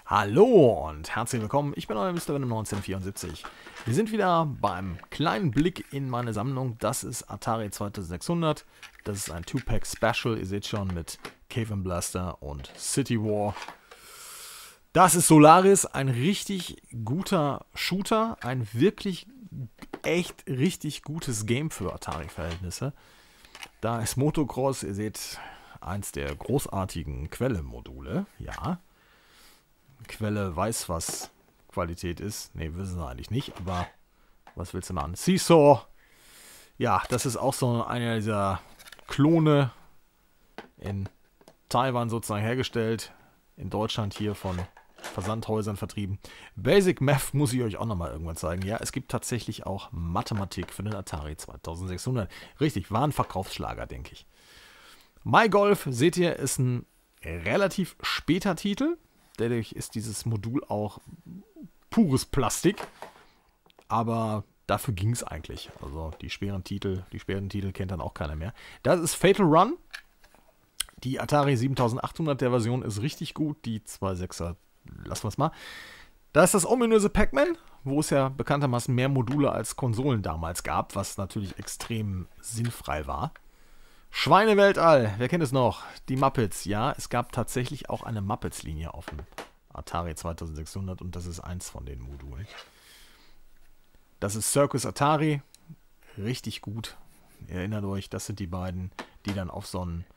Hallo und herzlich willkommen, ich bin euer Mr. Venom 1974. Wir sind wieder beim kleinen Blick in meine Sammlung. Das ist Atari 2600. Das ist ein 2-Pack Special, ihr seht schon, mit Cave & Blaster und City War. Das ist Solaris, ein richtig guter Shooter, ein wirklich echt richtig gutes Game für Atari-Verhältnisse. Da ist Motocross, ihr seht, eins der großartigen Quelle-Module, ja. Quelle weiß, was Qualität ist. Ne, wissen sie eigentlich nicht, aber was willst du machen? Seesaw. Ja, das ist auch so einer dieser Klone in Taiwan sozusagen hergestellt. In Deutschland hier von Versandhäusern vertrieben. Basic Math muss ich euch auch nochmal irgendwann zeigen. Ja, es gibt tatsächlich auch Mathematik für den Atari 2600. Richtig, war ein Verkaufsschlager, denke ich. MyGolf, seht ihr, ist ein relativ später Titel. Dadurch ist dieses Modul auch pures Plastik. Aber dafür ging es eigentlich. Also die schweren Titel kennt dann auch keiner mehr. Das ist Fatal Run. Die Atari 7800 der Version ist richtig gut. Die 2.6er, lassen wir es mal. Da ist das ominöse Pac-Man, wo es ja bekanntermaßen mehr Module als Konsolen damals gab, was natürlich extrem sinnfrei war. Schweineweltall, wer kennt es noch? Die Muppets, ja, es gab tatsächlich auch eine Muppets-Linie auf dem Atari 2600 und das ist eins von den Modulen. Das ist Circus Atari, richtig gut. Ihr erinnert euch, das sind die beiden, die dann auf so eine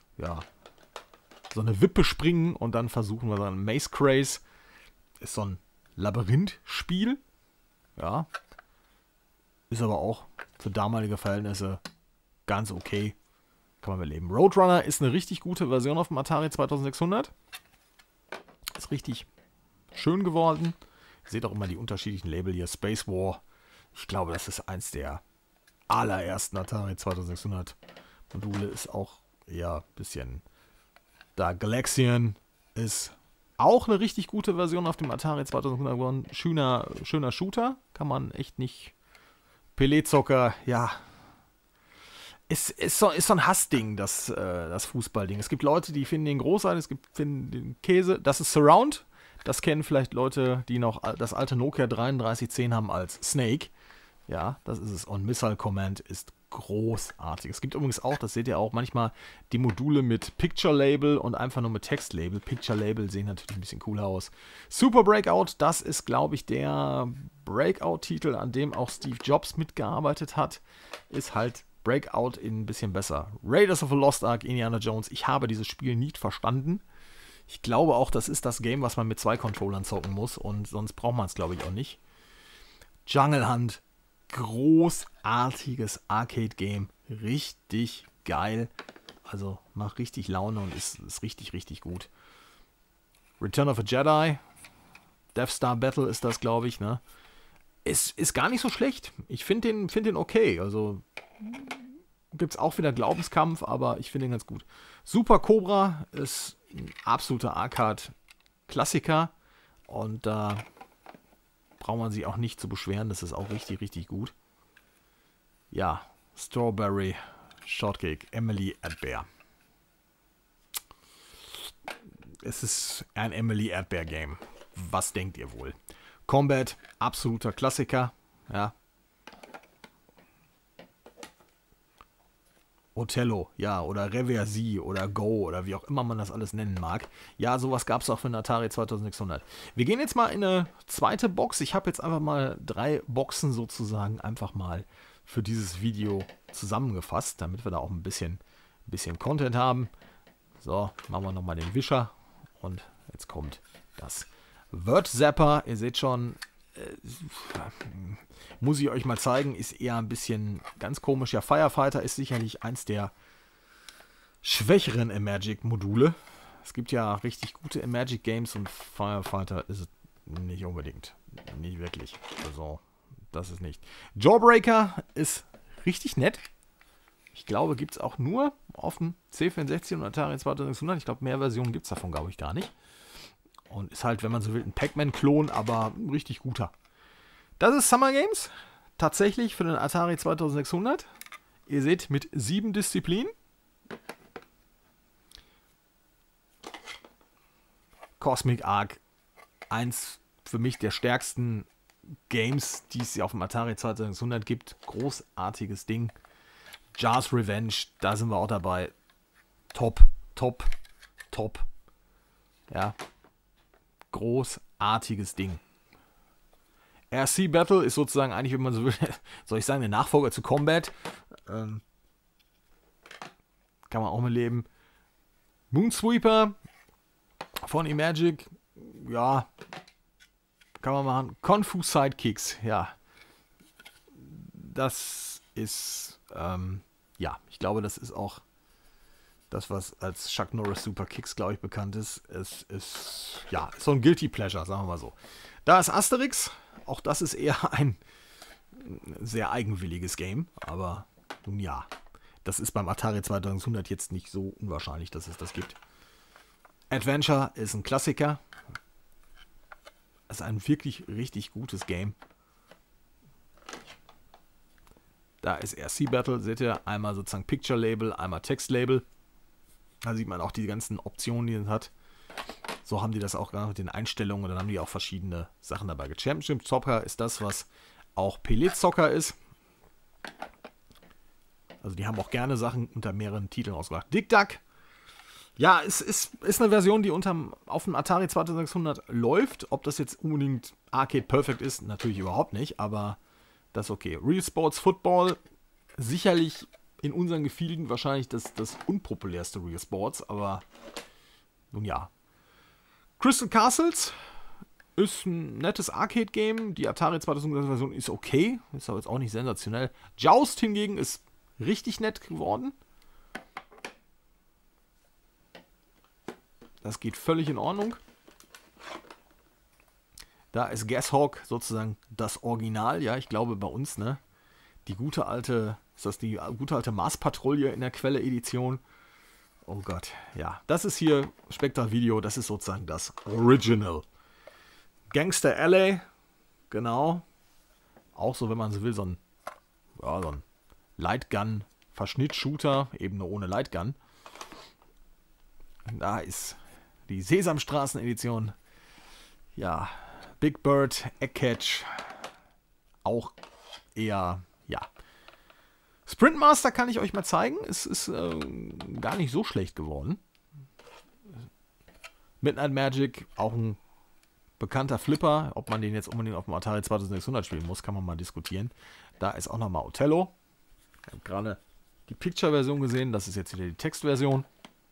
Wippe springen und dann versuchen wir dann Maze Craze. Ist so ein Labyrinth-Spiel, ja. Ist aber auch für damalige Verhältnisse ganz okay. Kann man mitleben. Roadrunner ist eine richtig gute Version auf dem Atari 2600. Ist richtig schön geworden. Ihr seht auch immer die unterschiedlichen Label hier. Space War. Ich glaube, das ist eins der allerersten Atari 2600 Module. Ist auch eher ein bisschen... Da Galaxian ist auch eine richtig gute Version auf dem Atari 2600 geworden. Schöner Shooter. Kann man echt nicht... Pelé-Zocker, ja... Ist so ein Hassding, das Fußballding. Es gibt Leute, die finden den großartig, finden den Käse. Das ist Surround. Das kennen vielleicht Leute, die noch das alte Nokia 3310 haben als Snake. Ja, das ist es. Und Missile Command ist großartig. Es gibt übrigens auch, das seht ihr auch, manchmal die Module mit Picture Label und einfach nur mit Text Label. Picture Label sehen natürlich ein bisschen cooler aus. Super Breakout, das ist, glaube ich, der Breakout-Titel, an dem auch Steve Jobs mitgearbeitet hat. Ist halt Breakout in ein bisschen besser. Raiders of the Lost Ark, Indiana Jones. Ich habe dieses Spiel nicht verstanden. Ich glaube auch, das ist das Game, was man mit 2 Controllern zocken muss. Und sonst braucht man es, glaube ich, auch nicht. Jungle Hunt. Großartiges Arcade-Game. Richtig geil. Also macht richtig Laune und ist richtig, richtig gut. Return of a Jedi. Death Star Battle ist das, glaube ich, ne? Ist gar nicht so schlecht. Ich finde den okay. Also gibt es auch wieder Glaubenskampf, aber ich finde ihn ganz gut. Super Cobra ist ein absoluter Arcade-Klassiker und da braucht man sich auch nicht zu beschweren. Das ist auch richtig, richtig gut. Ja, Strawberry Shortcake, Emily Erdbeer. Es ist ein Emily Erdbeer Game. Was denkt ihr wohl? Combat, absoluter Klassiker. Ja. Othello, ja, oder Reversi oder Go oder wie auch immer man das alles nennen mag. Ja, sowas gab es auch für den Atari 2600. Wir gehen jetzt mal in eine zweite Box. Ich habe jetzt einfach mal 3 Boxen sozusagen einfach mal für dieses Video zusammengefasst, damit wir da auch ein bisschen Content haben. So, machen wir nochmal den Wischer und jetzt kommt das Word Zapper. Ihr seht schon, muss ich euch mal zeigen, ist eher ein bisschen ganz komisch. Ja, Firefighter ist sicherlich eins der schwächeren Imagic-Module. Es gibt ja richtig gute Imagic-Games und Firefighter ist es nicht unbedingt. Nicht wirklich. Also, das ist nicht. Jawbreaker ist richtig nett. Ich glaube, gibt es auch nur auf dem C64 und Atari 2600. Ich glaube, mehr Versionen gibt es davon, glaube ich, gar nicht. Und ist halt, wenn man so will, ein Pac-Man-Klon, aber ein richtig guter. Das ist Summer Games. Tatsächlich für den Atari 2600. Ihr seht, mit 7 Disziplinen. Cosmic Arc eins für mich der stärksten Games, die es auf dem Atari 2600 gibt. Großartiges Ding. Jazz Revenge, da sind wir auch dabei. Top, top, top. Ja. Großartiges Ding. RC Battle ist sozusagen eigentlich, wenn man so will, soll ich sagen, der Nachfolger zu Combat. Kann man auch mit leben. Moonsweeper von Imagic. Ja. Kann man machen. Kung Fu Sidekicks. Ja. Das ist, ja, ich glaube, das ist auch das, was als Chuck Norris Super Kicks, glaube ich, bekannt ist. Es ist, ja, so ein Guilty Pleasure, sagen wir mal so. Da ist Asterix. Auch das ist eher ein sehr eigenwilliges Game. Aber nun ja, das ist beim Atari 2600 jetzt nicht so unwahrscheinlich, dass es das gibt. Adventure ist ein Klassiker. Das ist ein wirklich richtig gutes Game. Da ist RC Battle, seht ihr, einmal sozusagen Picture Label, einmal Text Label. Da sieht man auch die ganzen Optionen, die es hat. So haben die das auch mit den Einstellungen und dann haben die auch verschiedene Sachen dabei. Championship Soccer ist das, was auch Pelé Soccer ist. Also die haben auch gerne Sachen unter mehreren Titeln ausgebracht. Dick Duck. Ja, es ist eine Version, die auf dem Atari 2600 läuft. Ob das jetzt unbedingt Arcade Perfect ist, natürlich überhaupt nicht, aber das ist okay. Real Sports Football, sicherlich in unseren Gefilden wahrscheinlich das unpopulärste Real Sports, aber nun ja. Crystal Castles ist ein nettes Arcade-Game. Die Atari 2600 Version ist okay, ist aber jetzt auch nicht sensationell. Joust hingegen ist richtig nett geworden. Das geht völlig in Ordnung. Da ist Gashawk sozusagen das Original. Ja, ich glaube bei uns, ne? Die gute alte, ist das die gute alte Mars-Patrouille in der Quelle-Edition? Oh Gott, ja. Das ist hier Spectral Video, das ist sozusagen das Original. Gangster Alley, genau. Auch so, wenn man so will, so ein Lightgun-Verschnitt-Shooter, eben nur ohne Lightgun. Da ist die Sesamstraßen-Edition. Ja, Big Bird, Egg-Catch. Auch eher, ja. Sprintmaster kann ich euch mal zeigen. Es ist gar nicht so schlecht geworden. Midnight Magic, auch ein bekannter Flipper. Ob man den jetzt unbedingt auf dem Atari 2600 spielen muss, kann man mal diskutieren. Da ist auch nochmal Othello. Ich habe gerade die Picture-Version gesehen. Das ist jetzt wieder die Textversion.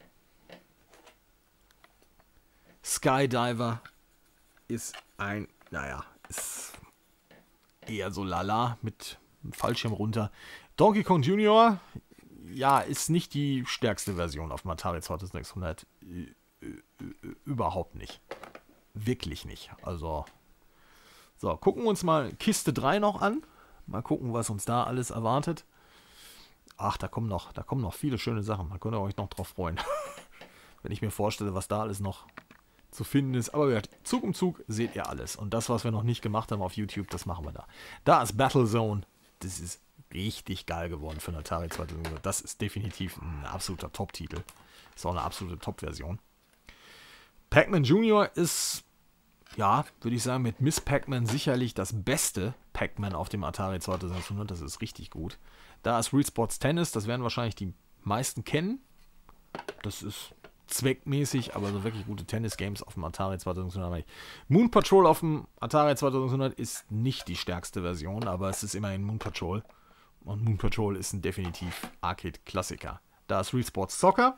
Skydiver ist ein, naja, ist eher so lala mit einem Fallschirm runter. Donkey Kong Jr., ja, ist nicht die stärkste Version auf dem Atari 2600. Überhaupt nicht. Wirklich nicht. Also, so, gucken wir uns mal Kiste 3 noch an. Mal gucken, was uns da alles erwartet. Ach, da kommen noch viele schöne Sachen. Da könnt ihr euch noch drauf freuen. Wenn ich mir vorstelle, was da alles noch zu finden ist. Aber ja, Zug um Zug seht ihr alles. Und das, was wir noch nicht gemacht haben auf YouTube, das machen wir da. Da ist Battlezone. Das ist richtig geil geworden für eine Atari 2600. Das ist definitiv ein absoluter Top-Titel. Ist auch eine absolute Top-Version. Pac-Man Junior ist, ja, würde ich sagen, mit Miss Pac-Man sicherlich das beste Pac-Man auf dem Atari 2600. Das ist richtig gut. Da ist Real Sports Tennis. Das werden wahrscheinlich die meisten kennen. Das ist zweckmäßig, aber so wirklich gute Tennis-Games auf dem Atari 2600. Moon Patrol auf dem Atari 2600 ist nicht die stärkste Version, aber es ist immerhin Moon Patrol. Und Moon Patrol ist ein definitiv Arcade-Klassiker. Da ist Real Sports Soccer.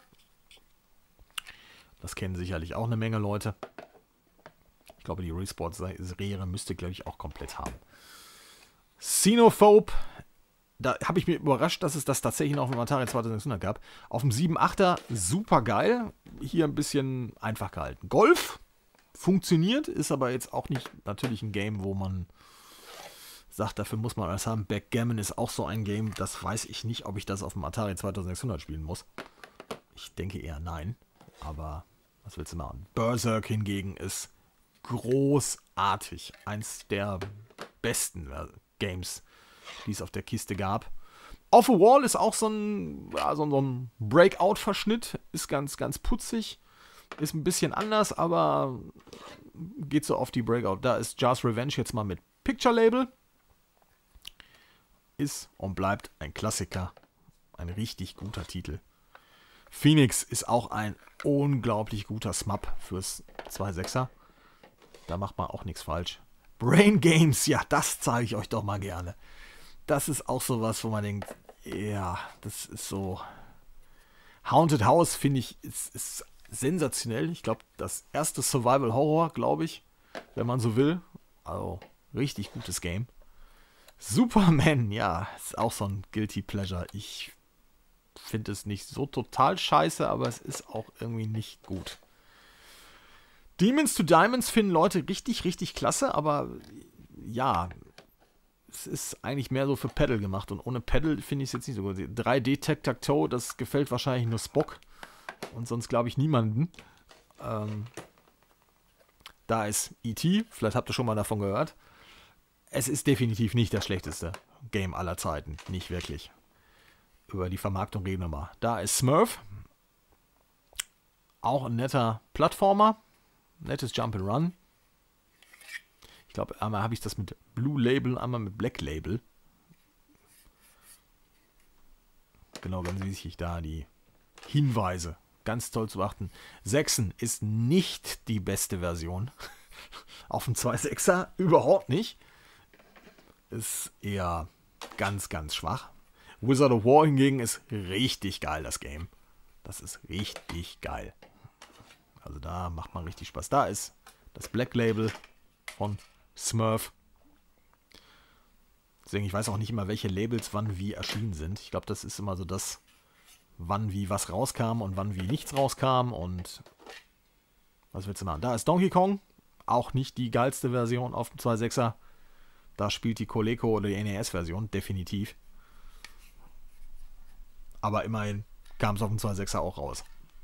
Das kennen sicherlich auch eine Menge Leute. Ich glaube, die Real Sports-Serie müsste, glaube ich, auch komplett haben. Xenophobe. Da habe ich mich überrascht, dass es das tatsächlich noch auf dem Atari 2600 gab. Auf dem 7.8er super geil. Hier ein bisschen einfach gehalten. Golf funktioniert, ist aber jetzt auch nicht natürlich ein Game, wo man sagt, dafür muss man alles haben. Backgammon ist auch so ein Game, das weiß ich nicht, ob ich das auf dem Atari 2600 spielen muss. Ich denke eher nein. Aber was willst du machen? Berserk hingegen ist großartig. Eins der besten Games, die es auf der Kiste gab. Off a Wall ist auch so ein Breakout-Verschnitt. Ist ganz, ganz putzig. Ist ein bisschen anders, aber geht so auf die Breakout. Da ist Jar's Revenge jetzt mal mit Picture Label. Ist und bleibt ein Klassiker. Ein richtig guter Titel. Phoenix ist auch ein unglaublich guter Smap fürs 2.6er. Da macht man auch nichts falsch. Brain Games, ja, das zeige ich euch doch mal gerne. Das ist auch sowas, wo man denkt, ja, das ist so... Haunted House, finde ich, ist sensationell. Ich glaube, das erste Survival Horror, glaube ich, wenn man so will. Also, richtig gutes Game. Superman, ja, ist auch so ein Guilty Pleasure. Ich finde es nicht so total scheiße, aber es ist auch irgendwie nicht gut. Demons to Diamonds finden Leute richtig, richtig klasse, aber ja, es ist eigentlich mehr so für Paddle gemacht und ohne Paddle finde ich es jetzt nicht so gut. 3D Tic-Tac-Toe, das gefällt wahrscheinlich nur Spock und sonst glaube ich niemanden. Da ist E.T., vielleicht habt ihr schon mal davon gehört. Es ist definitiv nicht das schlechteste Game aller Zeiten, nicht wirklich. Über die Vermarktung reden wir mal. Da ist Smurf, auch ein netter Plattformer, nettes Jump'n'Run. Ich glaube, einmal habe ich das mit Blue Label, einmal mit Black Label. Genau, ganz wichtig da die Hinweise. Ganz toll zu beachten. 6 ist nicht die beste Version. Auf dem 2.6er überhaupt nicht. Ist eher ganz, ganz schwach. Wizard of War hingegen ist richtig geil, das Game. Das ist richtig geil. Also da macht man richtig Spaß. Da ist das Black Label von Smurf. Deswegen, ich weiß auch nicht immer, welche Labels wann wie erschienen sind. Ich glaube, das ist immer so das, wann wie was rauskam und wann wie nichts rauskam. Und was willst du machen? Da ist Donkey Kong. Auch nicht die geilste Version auf dem 2.6er. Da spielt die Coleco oder die NES-Version, definitiv. Aber immerhin kam es auf dem 2.6er auch raus.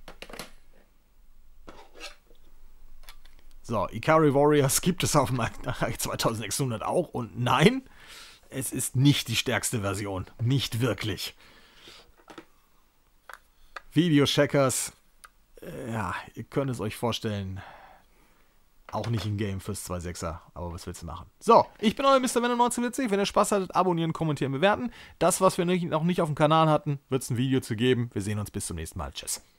So, Ikari Warriors gibt es auf dem 2600 auch. Und nein, es ist nicht die stärkste Version. Nicht wirklich. Video-Checkers, ja, ihr könnt es euch vorstellen, auch nicht ein Game fürs 2.6er, aber was willst du machen? So, ich bin euer Mr. Venom 1940. Wenn ihr Spaß hattet, abonnieren, kommentieren, bewerten. Das, was wir noch nicht auf dem Kanal hatten, wird es ein Video zu geben. Wir sehen uns bis zum nächsten Mal. Tschüss.